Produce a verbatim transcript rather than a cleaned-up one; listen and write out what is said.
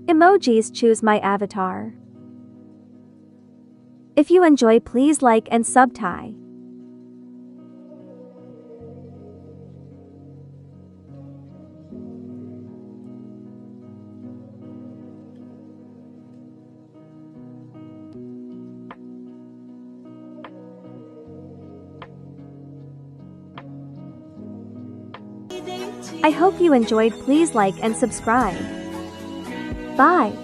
Emojis choose my avatar. If you enjoy, please like and subscribe. I hope you enjoyed. Please like and subscribe. Bye.